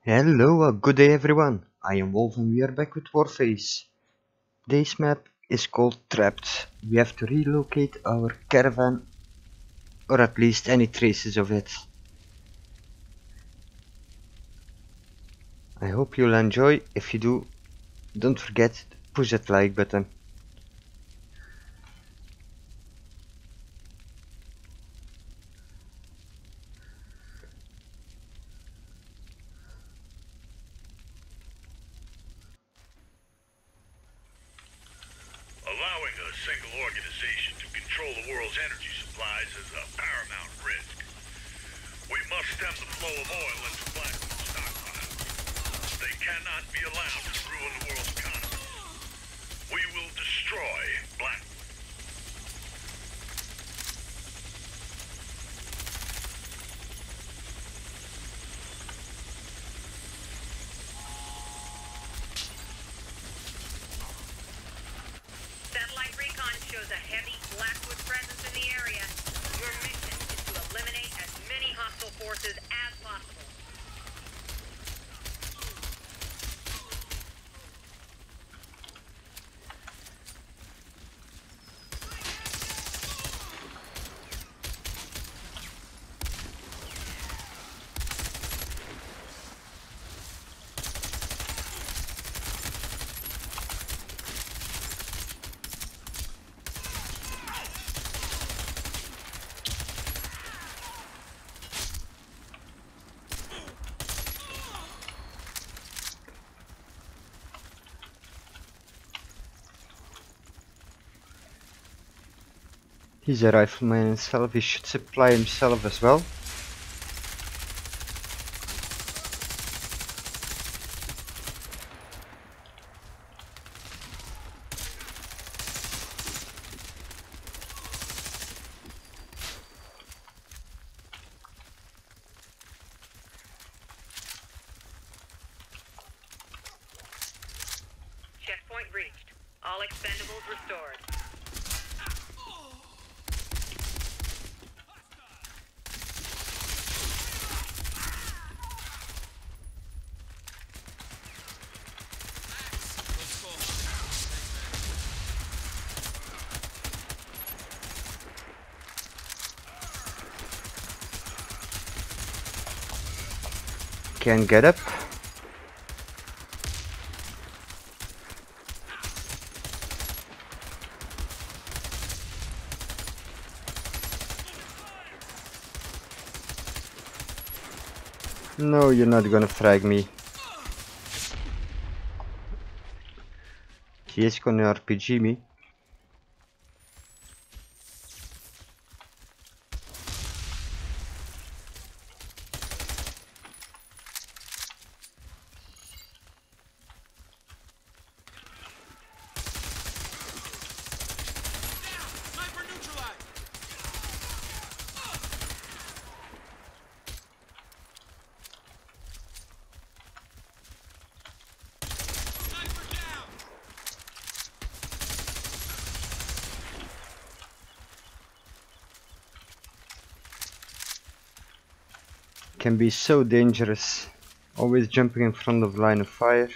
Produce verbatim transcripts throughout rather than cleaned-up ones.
Hello, uh, good day everyone. I am Wolf and we are back with Warface. Today's map is called Trapped. We have to relocate our caravan, or at least any traces of it. I hope you'll enjoy. If you do, don't forget to push that like button. Allowing a single organization to control the world's energy supplies is a paramount risk. We must stem the flow of oil into Blackwood's stockpile. They cannot be allowed to ruin the world's economy. We will destroy Blackwood. Satellite recon shows a heavy Blackwood presence in the area. Your mission is to eliminate as many hostile forces as possible. He's a rifleman himself, he should supply himself as well. Checkpoint reached. All expendables restored. Can't get up. No, you're not gonna frag me. He is gonna R P G me. Can be so dangerous, always jumping in front of line of fire.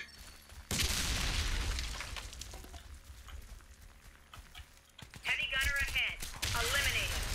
Heavy gunner ahead. Eliminate him.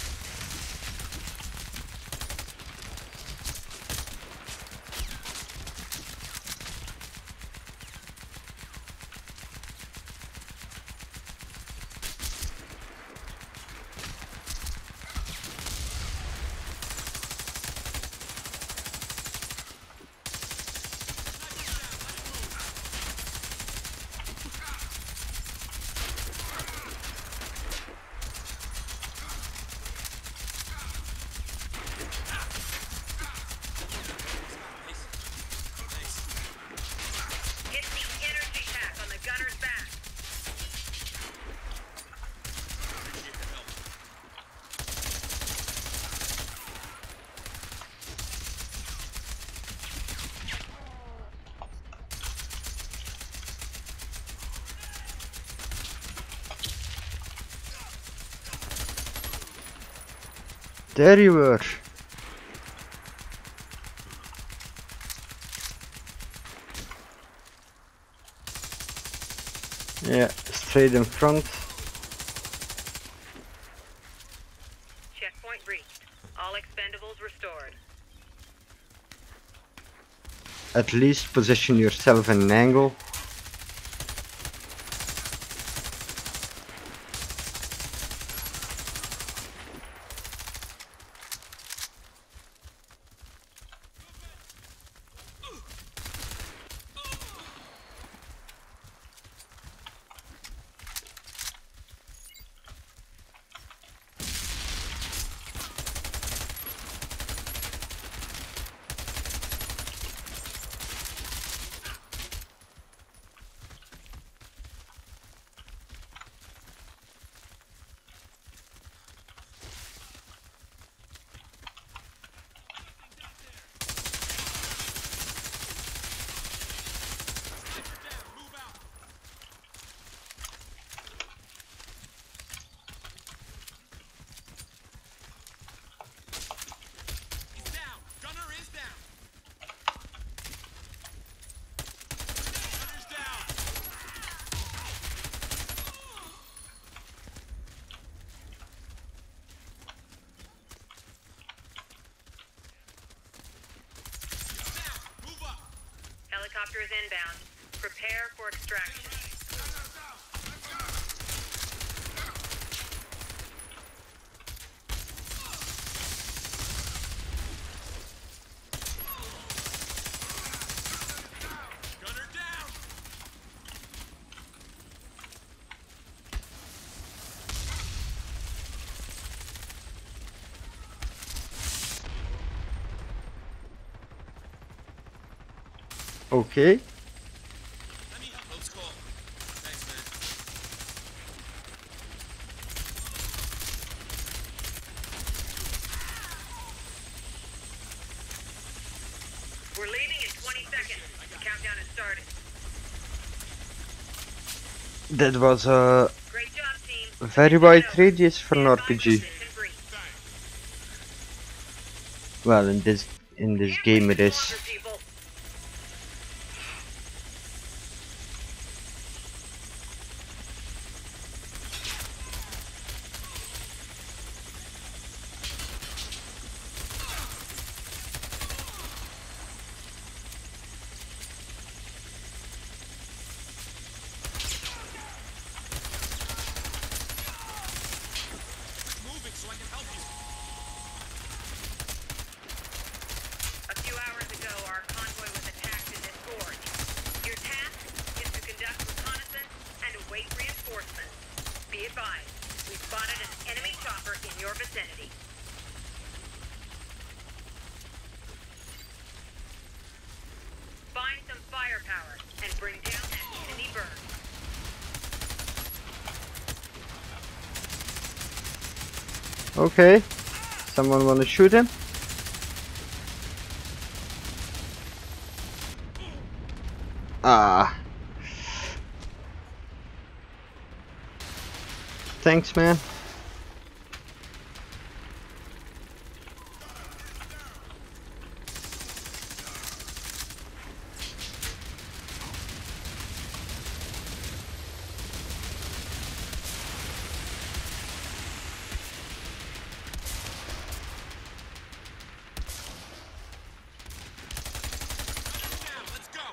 Hit the energy pack on the gunner's back. There you were. Yeah, straight in front. Checkpoint reached. All expendables restored. At least position yourself in an angle. Helicopter is inbound. Prepare for extraction. Gunner down! Okay. Let me help. Let's go. Thanks, man. We're leaving in twenty seconds. The countdown has started. That was a Great job, team. very wide radius for an R P G. Mission brief. Well, in this in this Can't game wait it any is. longer, people. Moving so I can help you. A few hours ago, our convoy was attacked in this gorge. Your task is to conduct reconnaissance and await reinforcements. Be advised, we spotted an enemy chopper in your vicinity. Find some firepower and bring down that enemy bird. Okay. Someone wanna shoot him? Ah. Thanks, man. Down, let's go.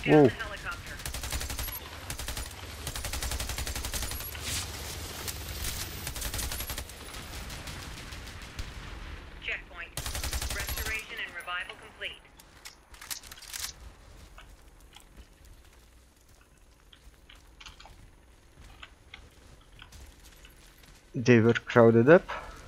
down Whoa. the helicopter. Checkpoint. Restoration and revival complete. They were crowded up.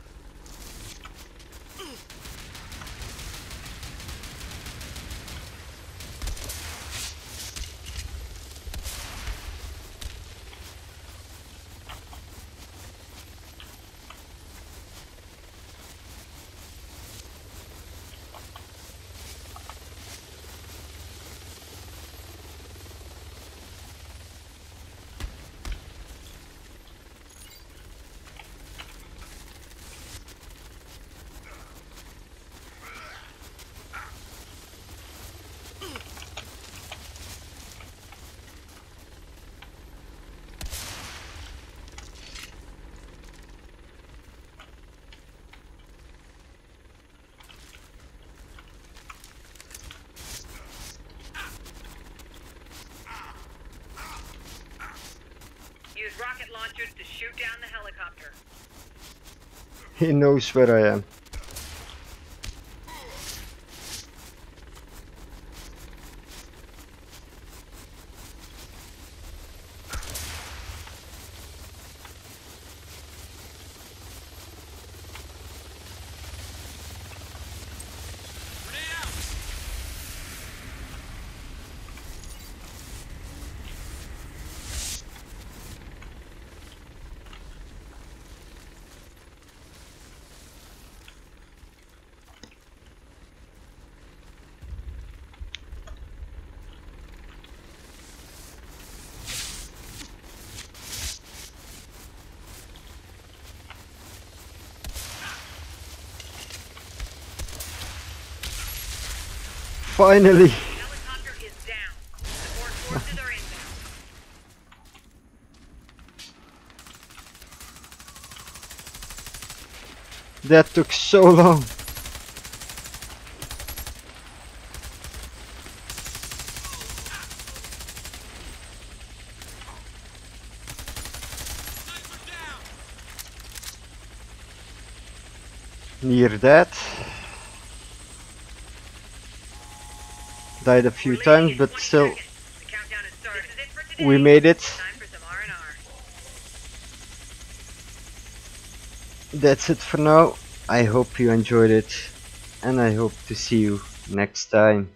Use rocket launchers to shoot down the helicopter. He knows where I am. Finally! Helicopter is down. Support forces are inbound. That took so long. Near that. Died a few times, but still The countdown has started. This is it for today. we made it. Time for some R and R. That's it for now. I hope you enjoyed it, and I hope to see you next time.